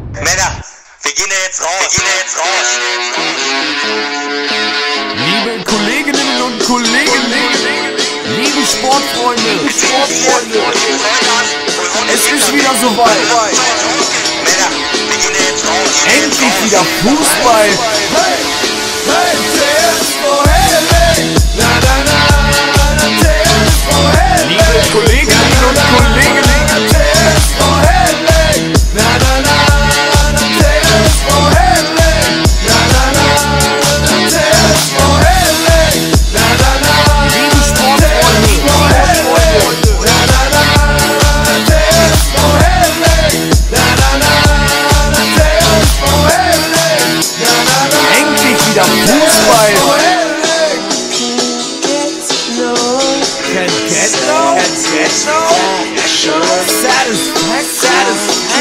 Männer, wir gehen ja jetzt raus. Liebe Kolleginnen und Kollegen, liebe Sportfreunde, es ist wieder soweit. Männer, wir gehen ja jetzt raus. Endlich wieder Fußball. Liebe Kolleginnen und Kollegen, Fußball. Can't get no satisfaction.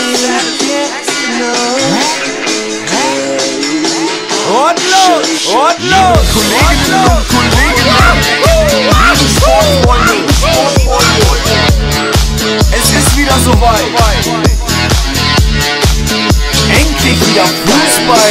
Und los! Kolleginnen und Kollegen, liebe Sportfreunde, es ist wieder soweit. Endlich wieder Fußball.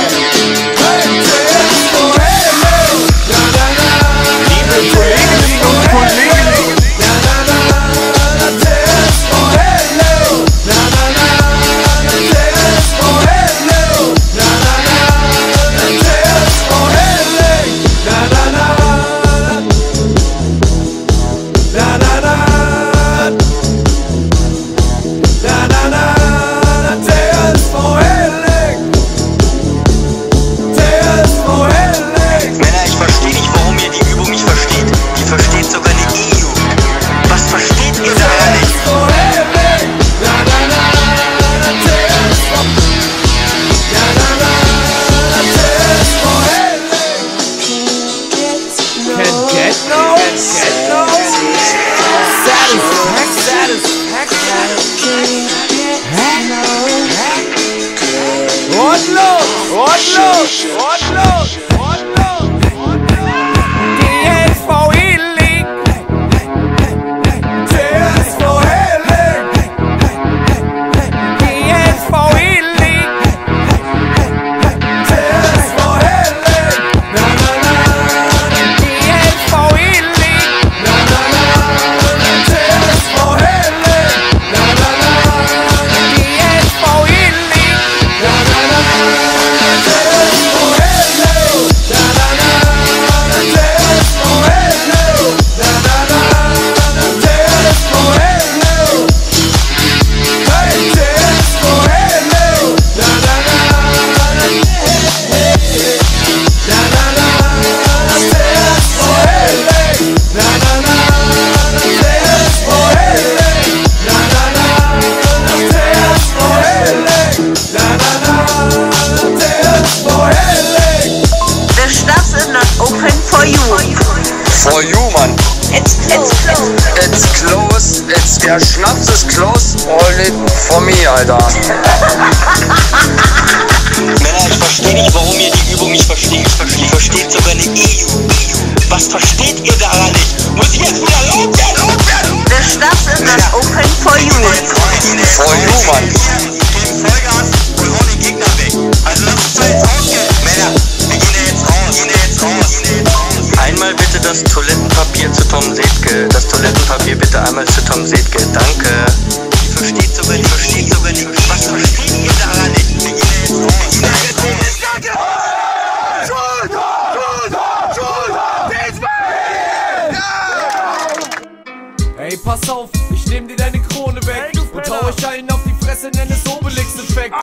Und los! TSV Heeling! TSV Heeling! TSV Heeling! TSV Heeling! TSV Heeling! TSV Heeling! TSV Heeling! For you, man. It's close. Der Schnaps ist close. All it for me, Alter. Männer, ich verstehe nicht, warum ihr die Übung nicht versteht. Versteht sogar eine EU. Was versteht ihr daran nicht? Muss ich jetzt wieder laut werden? Der Schnaps ist das Open for you. For you, Mann. Geben Vollgas und hauen den Gegner weg. Also das ist jetzt ausgehen. Männer, wir gehen ja jetzt raus. Einmal bitte das Toilettenpapier zu Tom Sedke. Das Toilettenpapier bitte einmal zu Tom Sedke. Danke. Die versteht sogar nicht. Was versteht ihr daran nicht? Wir gehen ja jetzt raus. Ey, pass auf, ich nehm dir deine Krone weg und hau euch allen auf die Fresse, nenn es Obelix-Effekt.